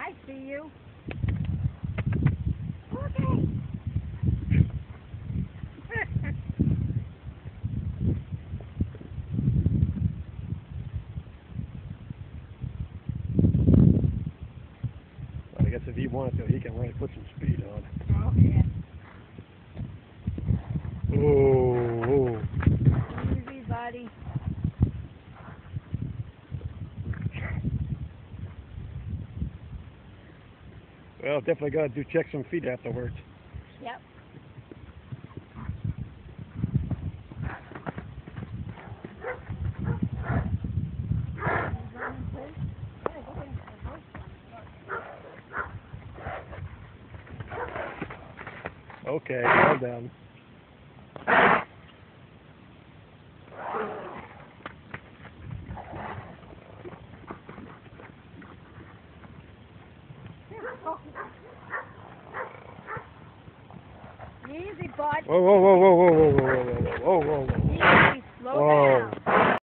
I see you. Okay. I guess if he wanted to, he can really put some speed on. Oh, yeah. Oh. Easy, buddy. Well, definitely got to check some feet afterwards. Yep. Okay, well done. Easy, bud. Whoa, whoa, whoa, whoa, whoa, whoa, whoa, whoa, whoa, whoa, whoa, whoa. Easy, slow down.